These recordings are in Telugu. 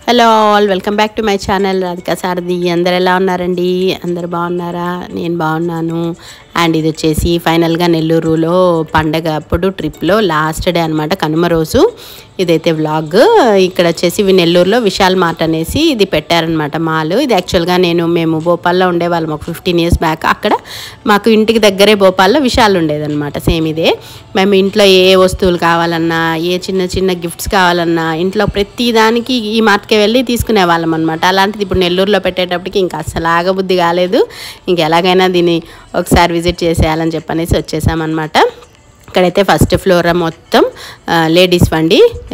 Hello all, welcome back to my channel Radhika Sarathi. అందరు ఎలా ఉన్నారండి? అందరు బాగున్నారా? నేను బాగున్నాను. అండ్ ఇది వచ్చేసి ఫైనల్గా నెల్లూరులో పండగ అప్పుడు ట్రిప్లో లాస్ట్ డే అనమాట, కనుమ రోజు. ఇదైతే వ్లాగ్. ఇక్కడ వచ్చేసి నెల్లూరులో విశాల్ మార్ట్ అనేసి ఇది పెట్టారనమాట మాల్. ఇది యాక్చువల్గా మేము భోపాల్లో ఉండేవాళ్ళం ఒక 15 years బ్యాక్. అక్కడ మాకు ఇంటికి దగ్గరే భోపాల్లో విశాల్ ఉండేదన్నమాట. సేమ్ ఇదే. మేము ఇంట్లో ఏ వస్తువులు కావాలన్నా, ఏ చిన్న చిన్న గిఫ్ట్స్ కావాలన్నా, ఇంట్లో ప్రతి దానికి ఈ మార్ట్కి వెళ్ళి తీసుకునే వాళ్ళం అనమాట. అలాంటిది ఇప్పుడు నెల్లూరులో పెట్టేటప్పటికి ఇంకా అస్సలు ఆగబుద్ధి కాలేదు. ఇంకెలాగైనా దీన్ని ఒకసారి విజిట్ చేసేయాలని చెప్పనేసి వచ్చేసామన్నమాట. ఇక్కడైతే ఫస్ట్ ఫ్లోర్ మొత్తం లేడీస్ వండి,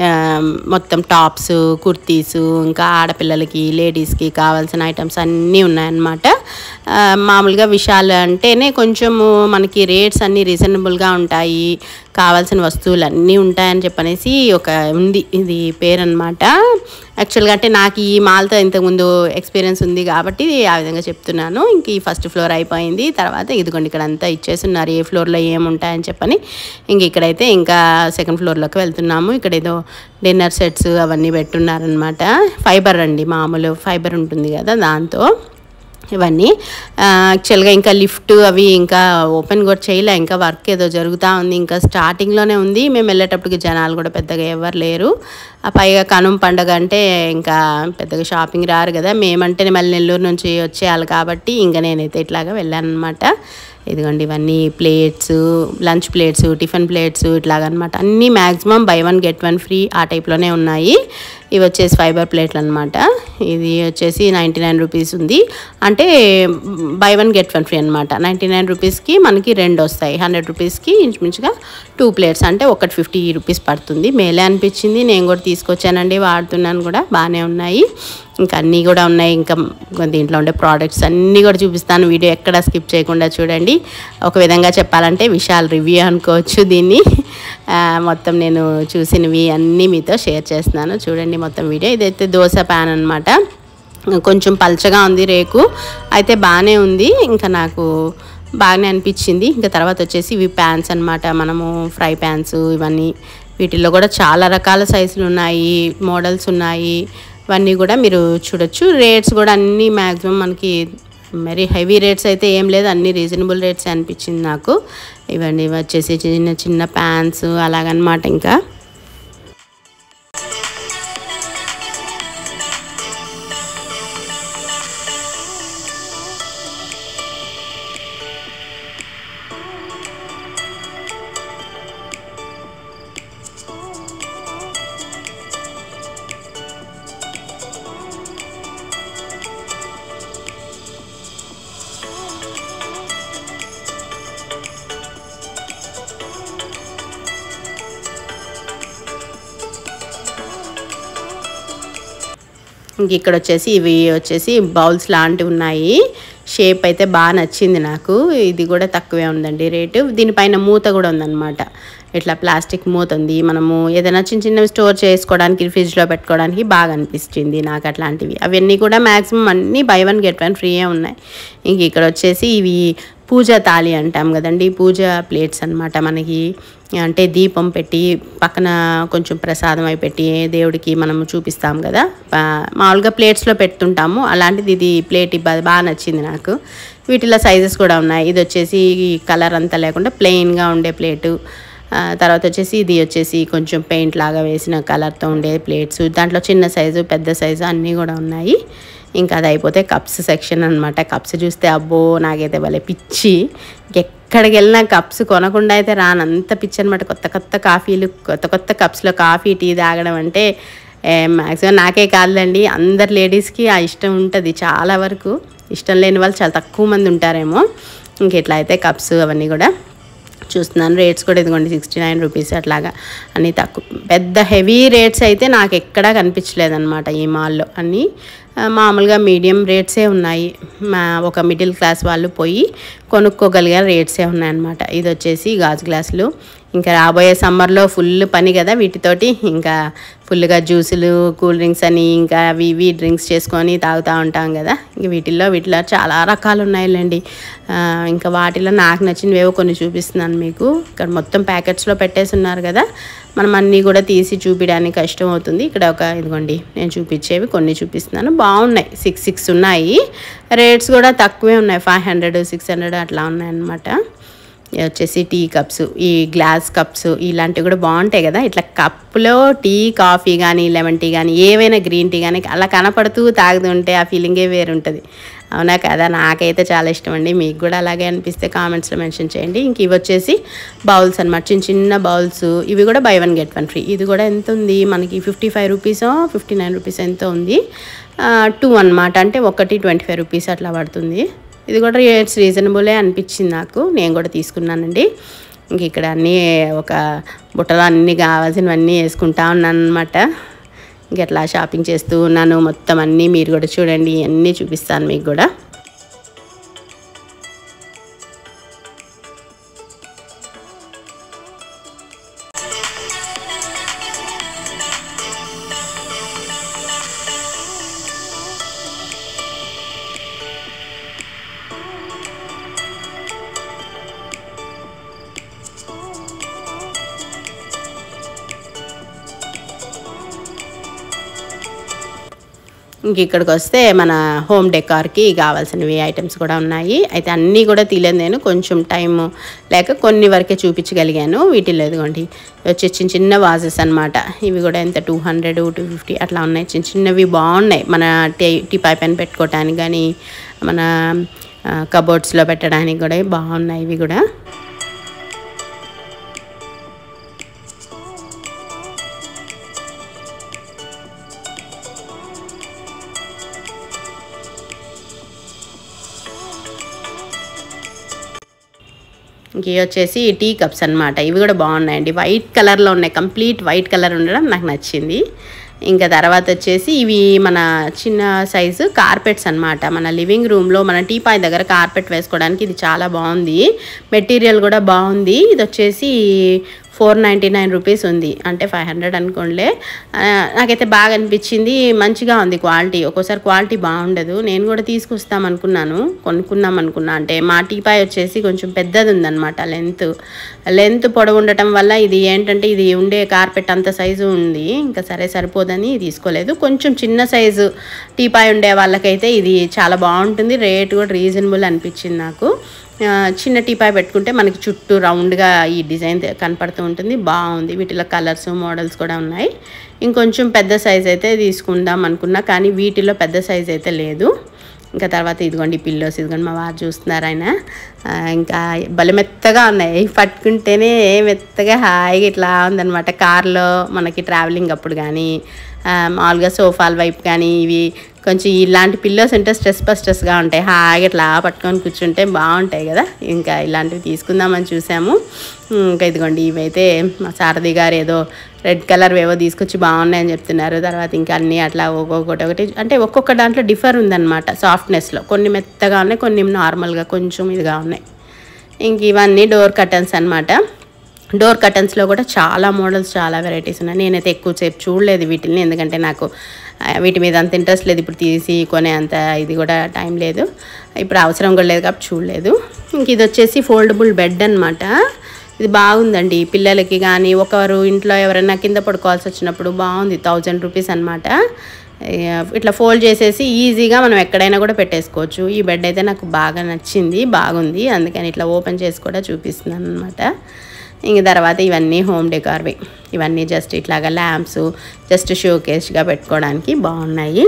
మొత్తం టాప్స్, కుర్తీసు, ఇంకా ఆడపిల్లలకి లేడీస్కి కావాల్సిన ఐటమ్స్ అన్నీ ఉన్నాయన్నమాట. మామూలుగా విశాల్ అంటేనే కొంచెము మనకి రేట్స్ అన్నీ రీజనబుల్గా ఉంటాయి, కావాల్సిన వస్తువులు అన్నీ ఉంటాయని చెప్పనేసి ఒక ఉంది ఇది పేరు అనమాట. యాక్చువల్గా అంటే నాకు ఈ మాల్తో ఇంతకుముందు ఎక్స్పీరియన్స్ ఉంది కాబట్టి ఆ విధంగా చెప్తున్నాను. ఇంక ఈ ఫస్ట్ ఫ్లోర్ అయిపోయింది. తర్వాత ఇదిగోండి ఇక్కడ అంతా ఇచ్చేస్తున్నారు ఏ ఫ్లోర్లో ఏముంటాయని చెప్పని. ఇంక ఇక్కడైతే ఇంకా సెకండ్ ఫ్లోర్లోకి వెళ్తున్నాము. ఇక్కడ ఏదో డిన్నర్ సెట్స్ అవన్నీ పెట్టున్నారనమాట. ఫైబర్ అండి, మామూలు ఫైబర్ ఉంటుంది కదా దాంతో ఇవన్నీ. యాక్చువల్గా ఇంకా లిఫ్ట్ అవి ఇంకా ఓపెన్ కూడా చేయలే, ఇంకా వర్క్ ఏదో జరుగుతూ ఉంది, ఇంకా స్టార్టింగ్లోనే ఉంది. మేము వెళ్ళేటప్పటికి జనాలు కూడా పెద్దగా ఎవరు లేరు. పైగా కనుమ పండుగ అంటే ఇంకా పెద్దగా షాపింగ్ రారు కదా, మేమంటే మళ్ళీ నెల్లూరు నుంచి వచ్చేయాలి కాబట్టి ఇంకా నేనైతే ఇట్లాగా వెళ్ళాను అనమాట. ఇదిగోండి ఇవన్నీ plates, lunch plates, tiffin plates ఇట్లాగనమాట. అన్నీ మ్యాక్సిమం బై 1 get 1 ఫ్రీ ఆ టైప్లోనే ఉన్నాయి. ఇవి వచ్చేసి ఫైబర్ ప్లేట్లు అనమాట. ఇది వచ్చేసి 99 రూపీస్ ఉంది. అంటే బై 1 get 1 ఫ్రీ అనమాట. 99 రూపీస్కి మనకి 2 వస్తాయి. 100 రూపీస్కి ఇంచుమించుగా 2 ప్లేట్స్, అంటే ఒకటి 50 రూపీస్ పడుతుంది. మేలే అనిపించింది, నేను కూడా తీసుకొచ్చానండి, వాడుతున్నాను కూడా, బాగానే ఉన్నాయి. ఇంకా అన్నీ కూడా ఉన్నాయి. ఇంకా దీంట్లో ఉండే ప్రోడక్ట్స్ అన్నీ కూడా చూపిస్తాను, వీడియో ఎక్కడ స్కిప్ చేయకుండా చూడండి. ఒక విధంగా చెప్పాలంటే విశాల్ రివ్యూ అనుకోవచ్చు దీన్ని. మొత్తం నేను చూసినవి అన్నీ మీతో షేర్ చేస్తున్నాను, చూడండి మొత్తం వీడియో. ఇదైతే దోశ ప్యాన్ అనమాట. కొంచెం పల్చగా ఉంది రేకు, అయితే బాగానే ఉంది, ఇంకా నాకు బాగానే అనిపించింది. ఇంకా తర్వాత వచ్చేసి ఇవి ప్యాన్స్ అనమాట, మనము ఫ్రై ప్యాన్స్ ఇవన్నీ. వీటిల్లో కూడా చాలా రకాల సైజులు ఉన్నాయి, మోడల్స్ ఉన్నాయి. ఇవన్నీ కూడా మీరు చూడొచ్చు. రేట్స్ కూడా అన్నీ మ్యాక్సిమం మనకి మరి హెవీ రేట్స్ అయితే ఏం లేదు, అన్నీ రీజనబుల్ రేట్స్ అనిపించింది నాకు. ఇవన్నీ వచ్చేసి చిన్న చిన్న ప్యాన్స్ అలాగనమాట. ఇంకా ఇంక ఇక్కడ వచ్చేసి ఇవి వచ్చేసి బౌల్స్ లాంటివి ఉన్నాయి. షేప్ అయితే బాగా నచ్చింది నాకు. ఇది కూడా తక్కువే ఉందండి రేటు. దీనిపైన మూత కూడా ఉందన్నమాట, ఇట్లా ప్లాస్టిక్ మూత ఉంది. మనము ఏదైనా చిన్న చిన్నవి స్టోర్ చేసుకోవడానికి, ఫ్రిడ్జ్లో పెట్టుకోవడానికి బాగా అనిపించింది నాకు అట్లాంటివి. అవన్నీ కూడా మ్యాక్సిమం అన్నీ బై 1 get 1 ఫ్రీయే ఉన్నాయి. ఇంక ఇక్కడ వచ్చేసి ఇవి పూజ తాళి అంటాం కదండి, పూజ ప్లేట్స్ అనమాట. మనకి అంటే దీపం పెట్టి పక్కన కొంచెం ప్రసాదం అయి పెట్టి దేవుడికి మనము చూపిస్తాం కదా, మామూలుగా ప్లేట్స్లో పెడుతుంటాము, అలాంటిది ఇది ప్లేట్ బాగా నచ్చింది నాకు. వీటిలో సైజెస్ కూడా ఉన్నాయి. ఇది వచ్చేసి కలర్ అంతా లేకుండా ప్లెయిన్గా ఉండే ప్లేటు. తర్వాత వచ్చేసి ఇది వచ్చేసి కొంచెం పెయింట్ లాగా వేసిన కలర్తో ఉండే ప్లేట్స్. దాంట్లో చిన్న సైజు, పెద్ద సైజు అన్నీ కూడా ఉన్నాయి. ఇంకా అది అయిపోతే కప్స్ సెక్షన్ అనమాట. కప్స్ చూస్తే అబ్బో నాకైతే భలే పిచ్చి, ఎక్కడికి వెళ్ళినా కప్స్ కొనకుండా అయితే రానంత పిచ్చి అనమాట. కొత్త కొత్త కాఫీలు, కొత్త కొత్త కప్స్లో కాఫీ టీ తాగడం అంటే మ్యాక్సిమం నాకే కాదండి, అందరు లేడీస్కి ఆ ఇష్టం ఉంటుంది. చాలా వరకు ఇష్టం లేని వాళ్ళు చాలా తక్కువ మంది ఉంటారేమో. ఇంకెట్లా అయితే కప్స్ అవన్నీ కూడా చూస్తున్నాను. రేట్స్ కూడా ఇదిగోండి 69 రూపీస్ అట్లాగా, అన్నీ తక్కువ. పెద్ద హెవీ రేట్స్ అయితే నాకు ఎక్కడా కనిపించలేదన్నమాట ఈ మాల్లో. అన్నీ మామూలుగా మీడియం రేట్సే ఉన్నాయి. ఒక మిడిల్ క్లాస్ వాళ్ళు పోయి కొనుక్కోగలిగే రేట్సే ఉన్నాయన్నమాట. ఇది వచ్చేసి గాజు గ్లాసులు. ఇంకా రాబోయే సమ్మర్లో ఫుల్ పని కదా వీటితోటి. ఇంకా ఫుల్గా జ్యూసులు, కూల్ డ్రింక్స్ అని ఇంకా అవి ఇవి డ్రింక్స్ చేసుకొని తాగుతూ ఉంటాం కదా. ఇంక వీటిలో చాలా రకాలు ఉన్నాయిలేండి. ఇంకా వాటిలో నాకు నచ్చినవేవో కొన్ని చూపిస్తున్నాను మీకు. ఇక్కడ మొత్తం ప్యాకెట్స్లో పెట్టేసి ఉన్నారు కదా, మనం అన్నీ కూడా తీసి చూపించడానికి కష్టం అవుతుంది. ఇక్కడ ఇదిగోండి నేను చూపించేవి కొన్ని చూపిస్తున్నాను. బాగున్నాయి, 6 ఉన్నాయి. రేట్స్ కూడా తక్కువే ఉన్నాయి, 500, 600 అట్లా ఉన్నాయన్నమాట. వచ్చేసి టీ కప్స్, ఈ గ్లాస్ కప్స్ ఇలాంటివి కూడా బాగుంటాయి కదా. ఇట్లా కప్పులో టీ, కాఫీ కానీ, లెమన్ టీ కానీ, ఏవైనా గ్రీన్ టీ కానీ అలా కనపడుతూ తాగుతుంటే ఆ ఫీలింగే వేరుంటుంది, అవునా కదా. నాకైతే చాలా ఇష్టం అండి. మీకు కూడా అలాగే అనిపిస్తే కామెంట్స్లో మెన్షన్ చేయండి. ఇంక ఇవి వచ్చేసి బౌల్స్ అనమాట, చిన్న బౌల్స్. ఇవి కూడా buy 1 get 1 ఫ్రీ. ఇది కూడా ఎంత ఉంది మనకి, 55 రూపీసో 59 రూపీస్ ఎంతో ఉంది. 2 అనమాట, అంటే ఒకటి 25 రూపీస్ అట్లా పడుతుంది. ఇది కూడా రేట్స్ రీజనబులే అనిపించింది నాకు, నేను కూడా తీసుకున్నానండి. ఇంక ఇక్కడ అన్నీ ఒక బుట్టలో అన్నీ కావాల్సినవన్నీ వేసుకుంటా ఉన్నాను అనమాట. ఇంక ఎట్లా షాపింగ్ చేస్తూ ఉన్నాను మొత్తం అన్నీ. మీరు కూడా చూడండి, అన్నీ చూపిస్తాను మీకు కూడా. ఇంక ఇక్కడికి వస్తే మన హోమ్ డెకార్కి కావాల్సినవి ఐటమ్స్ కూడా ఉన్నాయి. అయితే అన్నీ కూడా తీయలేదు నేను, కొంచెం టైము లేక కొన్ని వరకే చూపించగలిగాను. వీటిలో ఇదిగోండి వచ్చి చిన్న వాజెస్ అనమాట. ఇవి కూడా ఎంత 200, 250 అట్లా ఉన్నాయి. చిన్నవి బాగున్నాయి. మన టీపాయ్ పెన్ పెట్టుకోవటానికి కానీ, మన కబోర్డ్స్లో పెట్టడానికి కూడా బాగున్నాయి ఇవి కూడా. ఇంక వచ్చేసి టీ కప్స్ అనమాట. ఇవి కూడా బాగున్నాయండి, వైట్ కలర్లో ఉన్నాయి. కంప్లీట్ వైట్ కలర్ ఉండడం నాకు నచ్చింది. ఇంకా తర్వాత వచ్చేసి ఇవి మన చిన్న సైజు కార్పెట్స్ అనమాట. మన లివింగ్ రూమ్లో మన టీపాయ్ దగ్గర కార్పెట్ వేసుకోవడానికి ఇది చాలా బాగుంది. మెటీరియల్ కూడా బాగుంది. ఇది వచ్చేసి 499 రూపీస్ ఉంది, అంటే 500 అనుకోండిలే. నాకైతే బాగా అనిపించింది, మంచిగా ఉంది క్వాలిటీ. ఒక్కోసారి క్వాలిటీ బాగుండదు. నేను కూడా తీసుకొస్తాం అనుకున్నాను, కొనుక్కుందాం అనుకున్నా. అంటే మా టీపాయ్ వచ్చేసి కొంచెం పెద్దది ఉందన్నమాట, లెంత్ పొడవు ఉండటం వల్ల ఇది ఏంటంటే ఇది ఉండే కార్పెట్ అంత సైజు ఉంది. ఇంకా సరిపోదని తీసుకోలేదు. కొంచెం చిన్న సైజు టీపాయ్ ఉండే వాళ్ళకైతే ఇది చాలా బాగుంటుంది. రేట్ కూడా రీజనబుల్ అనిపించింది నాకు. చిన్న టీపాయ్ పెట్టుకుంటే మనకి చుట్టూ రౌండ్గా ఈ డిజైన్ కనపడుతూ ఉంటుంది, బాగుంది. వీటిలో కలర్స్, మోడల్స్ కూడా ఉన్నాయి. ఇంకొంచెం పెద్ద సైజ్ అయితే తీసుకుందాం అనుకున్నా, కానీ వీటిలో పెద్ద సైజ్ అయితే లేదు. ఇంకా తర్వాత ఇదిగోండి పిల్లోస్, ఇదిగోండి మా వారు చూస్తున్నారు ఆయన. ఇంకా భలే మెత్తగా ఉన్నాయి, పట్టుకుంటేనే మెత్తగా హాయిగా ఇట్లా ఉందన్నమాట. కార్లో మనకి ట్రావెలింగ్ అప్పుడు కానీ, మామూలుగా సోఫాల వైపు కానీ ఇవి కొంచెం ఇలాంటి పిల్లోస్ ఉంటే స్ట్రెస్గా ఉంటాయి. హాయిగా ఇట్లా పట్టుకొని కూర్చుంటే బాగుంటాయి కదా. ఇంకా ఇలాంటివి తీసుకుందామని చూసాము. ఇంకా ఇదిగోండి ఇవైతే మా సారథి గారు ఏదో రెడ్ కలర్ ఏవో తీసుకొచ్చి బాగున్నాయని చెప్తున్నారు. తర్వాత ఇంకా అన్నీ అట్లా ఒక్కొక్కటి అంటే ఒక్కొక్క దాంట్లో డిఫర్ ఉందన్నమాట సాఫ్ట్నెస్లో. కొన్ని మెత్తగా ఉన్నాయి, కొన్ని నార్మల్గా కొంచెం ఇదిగా ఉన్నాయి. ఇంక ఇవన్నీ డోర్ కర్టన్స్ అనమాట. డోర్ కర్టన్స్లో కూడా చాలా మోడల్స్, చాలా వెరైటీస్ ఉన్నాయి. నేనైతే ఎక్కువసేపు చూడలేదు వీటిని, ఎందుకంటే నాకు వీటి మీద అంత ఇంట్రెస్ట్ లేదు. ఇప్పుడు తీసి కొనే అంత ఇది కూడా టైం లేదు, ఇప్పుడు అవసరం కూడా లేదు కాబట్టి చూడలేదు. ఇంక ఇది వచ్చేసి ఫోల్డబుల్ బెడ్ అనమాట. ఇది బాగుందండి పిల్లలకి కానీ, ఒకరు ఇంట్లో ఎవరైనా కింద పడుకోవాల్సి వచ్చినప్పుడు బాగుంది. 1000 రూపీస్ అనమాట. ఇట్లా ఫోల్డ్ చేసేసి ఈజీగా మనం ఎక్కడైనా కూడా పెట్టేసుకోవచ్చు. ఈ బెడ్ అయితే నాకు బాగా నచ్చింది, బాగుంది. అందుకని ఇట్లా ఓపెన్ చేసి కూడా చూపిస్తున్నాను అనమాట. ఇంక తర్వాత ఇవన్నీ హోమ్ డెకార్వి. ఇవన్నీ జస్ట్ ఇట్లాగా ల్యాంప్స్, జస్ట్ షోకేస్గా పెట్టుకోవడానికి బాగున్నాయి.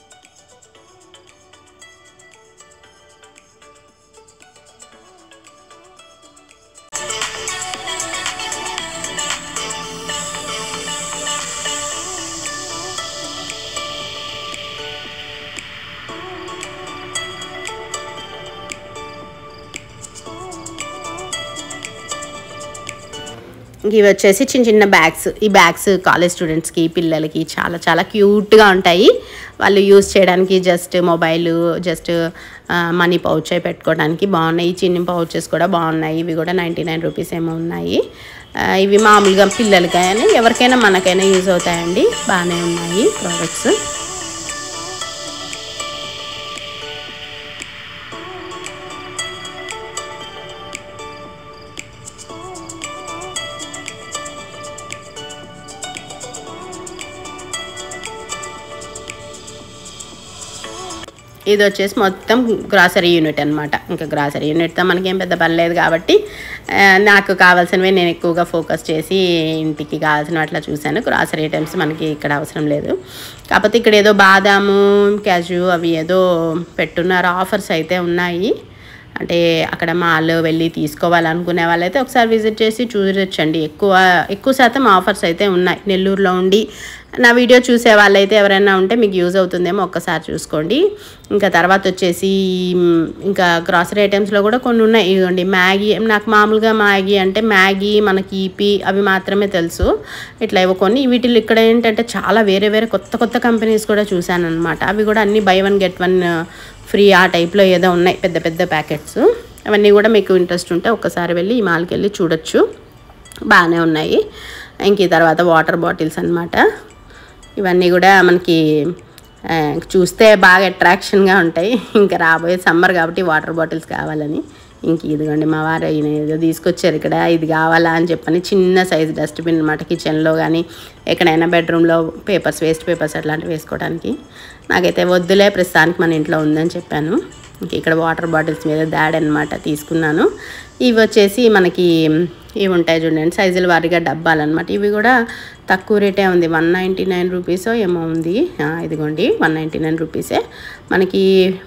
ఇవి వచ్చేసి చిన్న బ్యాగ్స్. ఈ బ్యాగ్స్ కాలేజ్ స్టూడెంట్స్కి, పిల్లలకి చాలా చాలా క్యూట్గా ఉంటాయి. వాళ్ళు యూజ్ చేయడానికి just mobile, just money pouch అయి పెట్టుకోవడానికి బాగున్నాయి. ఈ చిన్న పౌచెస్ కూడా బాగున్నాయి. ఇవి కూడా 99 రూపీస్ ఏమో ఉన్నాయి. ఇవి మామూలుగా పిల్లలకైనా ఎవరికైనా మనకైనా యూజ్ అవుతాయండి. బాగానే ఉన్నాయి ప్రోడక్ట్స్. ఇది వచ్చేసి మొత్తం గ్రాసరీ యూనిట్ అనమాట. ఇంకా గ్రాసరీ యూనిట్తో మనకేం పెద్ద పని లేదు కాబట్టి నాకు కావాల్సినవి నేను ఎక్కువగా ఫోకస్ చేసి ఇంటికి కావాల్సిన అట్లా చూశాను. గ్రాసరీ ఐటమ్స్ మనకి ఇక్కడ అవసరం లేదు. కాకపోతే ఇక్కడ ఏదో బాదాము క్యాజు అవి ఏదో పెట్టున్నారు, ఆఫర్స్ అయితే ఉన్నాయి. అంటే అక్కడ మాల్ వెళ్ళి తీసుకోవాలనుకునే వాళ్ళైతే ఒకసారి విజిట్ చేసి చూడొచ్చండి. ఎక్కువ శాతం ఆఫర్స్ అయితే ఉన్నాయి. నెల్లూరులో ఉండి నా వీడియో చూసే వాళ్ళైతే ఎవరైనా ఉంటే మీకు యూజ్ అవుతుందేమో ఒక్కసారి చూసుకోండి. ఇంకా తర్వాత వచ్చేసి ఇంకా గ్రాసరీ ఐటమ్స్లో కూడా కొన్ని ఉన్నాయి. ఇదిగోండి మ్యాగీ. నాకు మామూలుగా మ్యాగీ అంటే మ్యాగీ మనకి ఈపీ అవి మాత్రమే తెలుసు. ఇట్లా ఇవ్వ కొన్ని వీటిలో ఇక్కడ ఏంటంటే చాలా వేరే కొత్త కంపెనీస్ కూడా చూశాను అనమాట. అవి కూడా అన్నీ బై 1 get 1 ఫ్రీ ఆ టైప్లో ఏదో ఉన్నాయి, పెద్ద ప్యాకెట్స్. అవన్నీ కూడా మీకు ఇంట్రెస్ట్ ఉంటే ఒక్కసారి వెళ్ళి ఈ మాల్కి వెళ్ళి చూడొచ్చు, బాగానే ఉన్నాయి. ఇంక ఈ తర్వాత వాటర్ బాటిల్స్ అనమాట. ఇవన్నీ కూడా మనకి చూస్తే బాగా అట్రాక్షన్గా ఉంటాయి. ఇంకా రాబోయే సమ్మర్ కాబట్టి వాటర్ బాటిల్స్ కావాలని ఇంక ఇదిగోండి మా వారు ఈయన ఏదో తీసుకొచ్చారు ఇక్కడ. ఇది కావాలా అని చెప్పని చిన్న సైజు డస్ట్బిన్ అనమాట. కిచెన్లో కానీ ఎక్కడైనా బెడ్రూమ్లో వేస్ట్ పేపర్స్ అట్లాంటివి వేసుకోవడానికి. నాకైతే వద్దులే, ప్రస్తుతానికి మన ఇంట్లో ఉందని చెప్పాను. ఇంక ఇక్కడ వాటర్ బాటిల్స్ మీద దాడి అనమాట తీసుకున్నాను. ఇవి వచ్చేసి మనకి ఇవి ఉంటాయి చూడండి, సైజుల వారీగా డబ్బాలన్నమాట. ఇవి కూడా తక్కువ రేటే ఉంది, 199 రూపీసో ఏమో ఉంది. ఇదిగోండి 199 రూపీసే. మనకి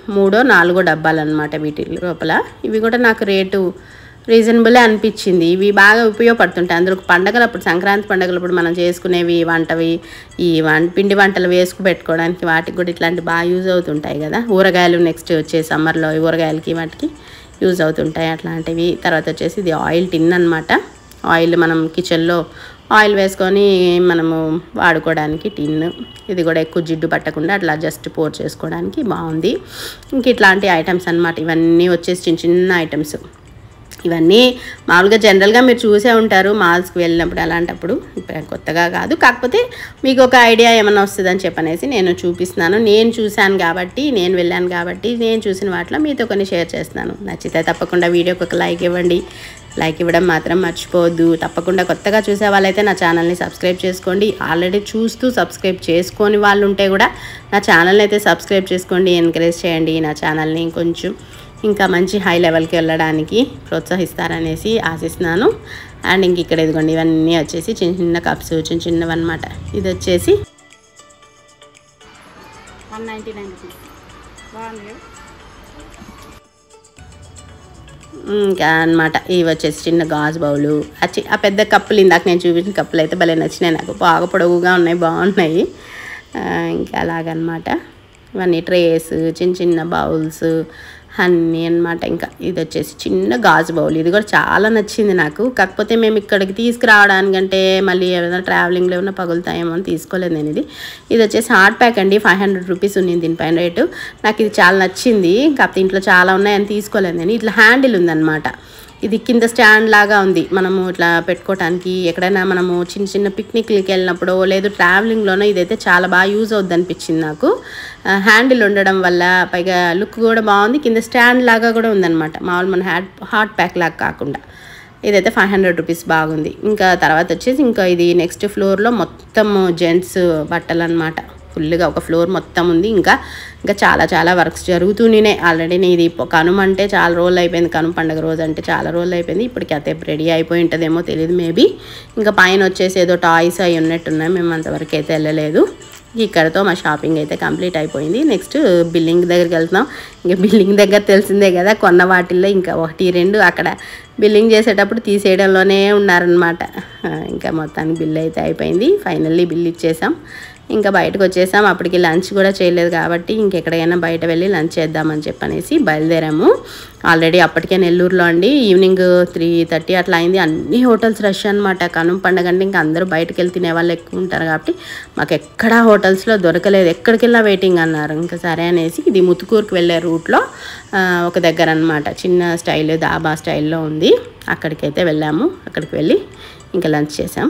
3-4 డబ్బాలన్నమాట వీటి లోపల. ఇవి కూడా నాకు రేటు రీజనబులే అనిపించింది. ఇవి బాగా ఉపయోగపడుతుంటాయి. అందులో పండగలప్పుడు, సంక్రాంతి పండగలప్పుడు మనం చేసుకునేవి వంటవి, ఈ పిండి వంటలు వేసుకు పెట్టుకోవడానికి వాటికి కూడా ఇట్లాంటి బాగా యూజ్ అవుతుంటాయి కదా. ఊరగాయలు నెక్స్ట్ వచ్చే సమ్మర్లో ఊరగాయలకి వాటికి యూజ్ అవుతుంటాయి అట్లాంటివి. తర్వాత వచ్చేసి ఇది ఆయిల్ టిన్ అనమాట. ఆయిల్ మనం కిచెన్లో ఆయిల్ వేసుకొని మనము వాడుకోవడానికి టిన్. ఇది కూడా ఎక్కువ జిడ్డు పట్టకుండా అట్లా జస్ట్ పోర్ చేసుకోవడానికి బాగుంది. ఇంక ఇట్లాంటి ఐటమ్స్ అనమాట. ఇవన్నీ వచ్చేసి చిన్న ఐటమ్స్. ఇవన్నీ మామూలుగా జనరల్గా మీరు చూసే ఉంటారు మాల్స్కి వెళ్ళినప్పుడు, అలాంటప్పుడు ఇప్పుడు కొత్తగా కాదు. కాకపోతే మీకు ఒక ఐడియా ఏమైనా వస్తుందని చెప్పనేసి నేను చూపిస్తున్నాను. నేను చూశాను కాబట్టి, నేను వెళ్ళాను కాబట్టి నేను చూసిన వాటిలో మీతో కొన్ని షేర్ చేస్తున్నాను. నచ్చితే తప్పకుండా వీడియోకి ఒక లైక్ ఇవ్వండి. లైక్ ఇవ్వడం మాత్రం మర్చిపోవద్దు. తప్పకుండా కొత్తగా చూసే వాళ్ళైతే నా ఛానల్ని సబ్స్క్రైబ్ చేసుకోండి. ఆల్రెడీ చూస్తూ సబ్స్క్రైబ్ చేసుకొని వాళ్ళు ఉంటే కూడా నా ఛానల్ని అయితే సబ్స్క్రైబ్ చేసుకోండి, ఎంకరేజ్ చేయండి. నా ఛానల్ని కొంచెం ఇంకా మంచి హై లెవెల్కి వెళ్ళడానికి ప్రోత్సహిస్తారనేసి ఆశిస్తున్నాను. అండ్ ఇంక ఇక్కడ ఇదిగోండి ఇవన్నీ వచ్చేసి చిన్న కప్స్, చిన్నవి అనమాట. ఇది వచ్చేసి 199 రూపీస్. బాగుంది ఇంకా అనమాట. ఇవి వచ్చేసి చిన్న గాజు బౌలు. ఆ పెద్ద కప్పులు, ఇందాక నేను చూపించిన కప్పులు అయితే భలే నచ్చినాయి నాకు. బాగా పొడవుగా ఉన్నాయి, బాగున్నాయి. ఇంకా అలాగనమాట. ఇవన్నీ ట్రేస్, చిన్న బౌల్స్ అన్నీ అనమాట. ఇంకా ఇది వచ్చేసి చిన్న గాజు బౌల్. ఇది కూడా చాలా నచ్చింది నాకు. కాకపోతే మేము ఇక్కడికి తీసుకురావడానికంటే మళ్ళీ ఏదైనా ట్రావెలింగ్లో ఏమైనా పగులుతాయేమో అని తీసుకోలేదు నేను. ఇది వచ్చేసి హాట్ ప్యాక్ అండి. 500 రూపీస్ ఉంది దీనిపైన రేటు. నాకు ఇది చాలా నచ్చింది. కాకపోతే ఇంట్లో చాలా ఉన్నాయని తీసుకోలేదు నేను. ఇట్లా హ్యాండిల్ ఉందన్నమాట. ఇది కింద స్టాండ్ లాగా ఉంది. మనము ఇట్లా పెట్టుకోవడానికి ఎక్కడైనా మనము చిన్న పిక్నిక్లకి వెళ్ళినప్పుడు లేదు ట్రావెలింగ్లోనో ఇదైతే చాలా బాగా యూజ్ అవుద్ది అనిపించింది నాకు. హ్యాండిల్ ఉండడం వల్ల పైగా లుక్ కూడా బాగుంది. కింద స్టాండ్ లాగా కూడా ఉందన్నమాట. మామూలు మన హాట్ ప్యాక్ లాగా కాకుండా ఇదైతే 500 రూపీస్ బాగుంది. ఇంకా తర్వాత వచ్చేసి ఇంకా ఇది నెక్స్ట్ ఫ్లోర్లో మొత్తం జెంట్స్ బట్టలు అనమాట. ఫుల్గా ఒక ఫ్లోర్ మొత్తం ఉంది. ఇంకా చాలా వర్క్స్ జరుగుతూనే ఆల్రెడీ. ఇది కనుమ అంటే చాలా రోజులు అయిపోయింది, కనుమ పండుగ రోజు అంటే చాలా రోజులు అయిపోయింది. ఇప్పటికి అయితే రెడీ అయిపోయి ఉంటుందేమో తెలియదు, మేబీ. ఇంకా పైన వచ్చేసి ఏదో టాయ్స్ అవి ఉన్నట్టున్నాయి, మేము అంతవరకు అయితే వెళ్ళలేదు. ఇక్కడతో మా షాపింగ్ అయితే కంప్లీట్ అయిపోయింది. నెక్స్ట్ బిల్లింగ్ దగ్గరికి వెళ్తున్నాం. ఇంకా బిల్లింగ్ దగ్గర తెలిసిందే కదా, కొన్న వాటిల్లో ఇంకా 1-2 అక్కడ బిల్లింగ్ చేసేటప్పుడు తీసేయడంలోనే ఉన్నారనమాట. ఇంకా మొత్తానికి బిల్ అయితే అయిపోయింది. ఫైనల్లీ బిల్ ఇచ్చేసాం. ఇంకా బయటకు వచ్చేసాం. అప్పటికి లంచ్ కూడా చేయలేదు కాబట్టి ఇంకెక్కడైనా బయట వెళ్ళి లంచ్ చేద్దామని చెప్పనేసి బయలుదేరాము. ఆల్రెడీ అప్పటికే నెల్లూరులో అండి ఈవినింగ్ 3:30 అట్లా అయింది. అన్ని హోటల్స్ రష్ అనమాట. కనుమ పండగ అంటే ఇంకా అందరూ బయటకు వెళ్ళి తినే వాళ్ళు ఎక్కువ ఉంటారు కాబట్టి మాకు ఎక్కడా హోటల్స్లో దొరకలేదు. ఎక్కడికి వెళ్ళా వెయిటింగ్ అన్నారు. ఇంకా సరే అనేసి ఇది ముతుకూరుకు వెళ్ళే రూట్లో ఒక దగ్గర అనమాట, చిన్న స్టైల్ దాబా స్టైల్లో ఉంది. అక్కడికైతే వెళ్ళాము. అక్కడికి వెళ్ళి ఇంకా లంచ్ చేసాం.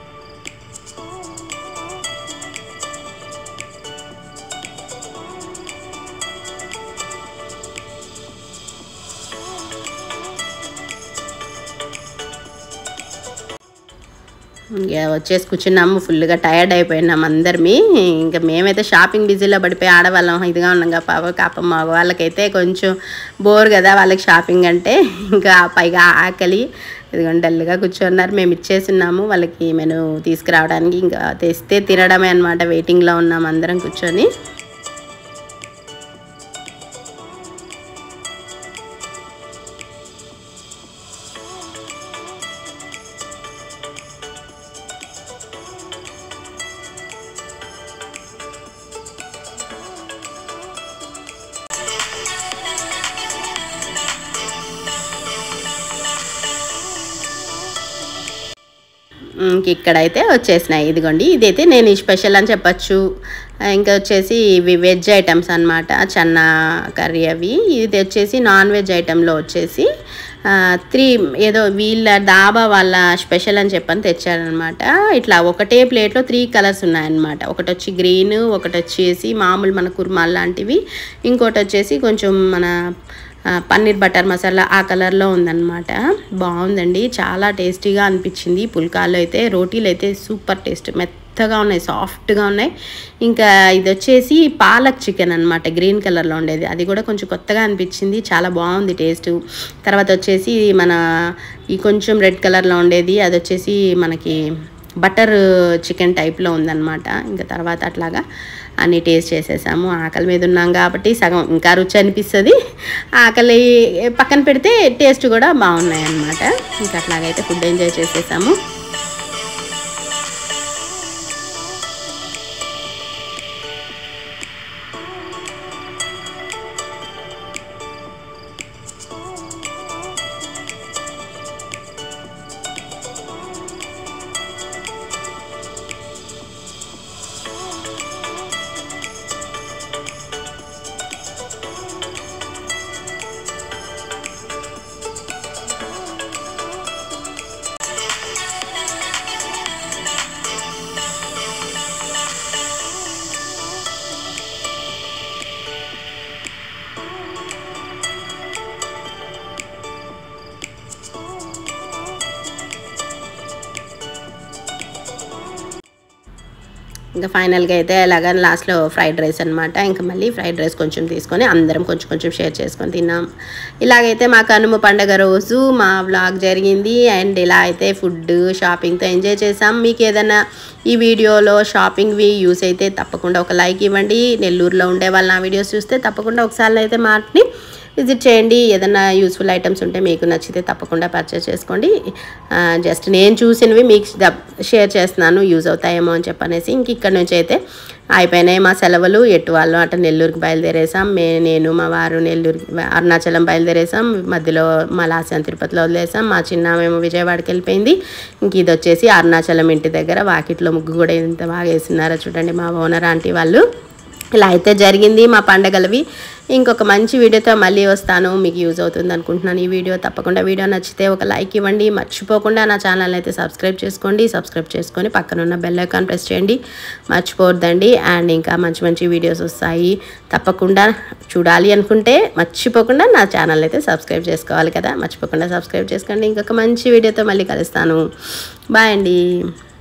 ఇంకా వచ్చేసి కూర్చున్నాము. ఫుల్గా టైర్డ్ అయిపోయినాము అందరమీ. ఇంకా మేమైతే షాపింగ్ బిజీలో పడిపోయి ఆడవాళ్ళం ఇదిగా ఉన్నాం కదా. పాపం మగవాళ్ళకైతే కొంచెం బోర్ కదా వాళ్ళకి షాపింగ్ అంటే. ఇంకా పైగా ఆకలి ఇదిగోండి డల్గా కూర్చున్నారు. మేము ఇచ్చేస్తున్నాము వాళ్ళకి మెను తీసుకురావడానికి. ఇంకా తెస్తే తినడమే అనమాట. వెయిటింగ్లో ఉన్నాము అందరం కూర్చొని. ఇక్కడైతే వచ్చేసినాయి. ఇదిగోండి ఇదైతే నేను స్పెషల్ అని చెప్పచ్చు. ఇంకా వచ్చేసి ఇవి వెజ్ ఐటమ్స్ అనమాట. చన్నా కర్రీ అవి. ఇది వచ్చేసి నాన్ వెజ్ ఐటెంలో వచ్చేసి 3 ఏదో వీళ్ళ దాబా వాళ్ళ స్పెషల్ అని చెప్పని తెచ్చారనమాట. ఇట్లా ఒకటే ప్లేట్లో 3 కలర్స్ ఉన్నాయన్నమాట. ఒకటి వచ్చి గ్రీన్, ఒకటి వచ్చేసి మామూలు మన కుర్మాల్ లాంటివి, ఇంకోటి వచ్చేసి కొంచెం మన పన్నీర్ బటర్ మసాలా ఆ కలర్లో ఉందన్నమాట. బాగుందండి, చాలా టేస్టీగా అనిపించింది. పుల్కాలు అయితే రోటీలు అయితే సూపర్ టేస్ట్, మెత్తగా ఉన్నాయి, సాఫ్ట్గా ఉన్నాయి. ఇంకా ఇది వచ్చేసి పాలక్ చికెన్ అనమాట, గ్రీన్ కలర్లో ఉండేది. అది కూడా కొంచెం కొత్తగా అనిపించింది, చాలా బాగుంది టేస్ట్. తర్వాత వచ్చేసి మన ఈ కొంచెం రెడ్ కలర్లో ఉండేది, అది వచ్చేసి మనకి బటర్ చికెన్ టైప్లో ఉందన్నమాట. ఇంకా తర్వాత అట్లాగా అన్నీ టేస్ట్ చేసేసాము. ఆకలి మీద ఉన్నాం కాబట్టి సగం ఇంకా రుచి అనిపిస్తుంది. ఆకలి పక్కన పెడితే టేస్ట్ కూడా బాగున్నాయి అన్నమాట. ఇంకా అట్లాగైతే ఫుడ్ ఎంజాయ్ చేసేసాము. ఇంకా ఫైనల్గా అయితే అలాగా లాస్ట్లో ఫ్రైడ్ రైస్ అనమాట. ఇంకా మళ్ళీ ఫ్రైడ్ రైస్ కొంచెం తీసుకొని అందరం కొంచెం కొంచెం షేర్ చేసుకొని తిన్నాం. ఇలాగైతే మా కనుమ పండుగ రోజు మా వ్లాగ్ జరిగింది. అండ్ ఇలా అయితే ఫుడ్ షాపింగ్తో ఎంజాయ్ చేసాం. మీకు ఏదైనా ఈ వీడియోలో షాపింగ్వి యూస్ అయితే తప్పకుండా ఒక లైక్ ఇవ్వండి. నెల్లూరులో ఉండే వాళ్ళు నా వీడియోస్ చూస్తే తప్పకుండా ఒకసారి అయితే మార్ట్ని విజిట్ చేయండి. ఏదైనా యూస్ఫుల్ ఐటమ్స్ ఉంటే మీకు నచ్చితే తప్పకుండా పర్చేస్ చేసుకోండి. జస్ట్ నేను చూసినవి మీకు షేర్ చేస్తున్నాను, యూజ్ అవుతాయేమో అని చెప్పనేసి. ఇంక ఇక్కడ నుంచి అయితే అయిపోయినాయి మా సెలవులు. ఎటు వాళ్ళు అటు నెల్లూరుకి బయలుదేరేసాం. నేను మా వారు నెల్లూరుకి అరుణాచలం బయలుదేరేసాం. మధ్యలో మా లాస్యాన్ తిరుపతిలో వదిలేసాం. మా చిన్న మేము విజయవాడకి వెళ్ళిపోయింది. ఇంక ఇది వచ్చేసి అరుణాచలం ఇంటి దగ్గర వాకిట్లో ముగ్గు కూడా ఎంత బాగా వేస్తున్నారో చూడండి మా ఓనర్ ఆంటీ వాళ్ళు. ఇలా అయితే జరిగింది మా పండగలవి. ఇంకొక మంచి వీడియోతో మళ్ళీ వస్తాను. మీకు యూజ్ అవుతుంది అనుకుంటున్నాను ఈ వీడియో. తప్పకుండా వీడియో నచ్చితే ఒక లైక్ ఇవ్వండి. మర్చిపోకుండా నా ఛానల్ అయితే సబ్స్క్రైబ్ చేసుకోండి. సబ్స్క్రైబ్ చేసుకొని పక్కనున్న బెల్ ఐకాన్ ప్రెస్ చేయండి, మర్చిపోవద్దండి. అండ్ ఇంకా మంచి మంచి వీడియోస్ వస్తాయి, తప్పకుండా చూడాలి అనుకుంటే మర్చిపోకుండా నా ఛానల్ అయితే సబ్స్క్రైబ్ చేసుకోవాలి కదా. మర్చిపోకుండా సబ్స్క్రైబ్ చేసుకోండి. ఇంకొక మంచి వీడియోతో మళ్ళీ కలుస్తాను. బాయ్ అండి.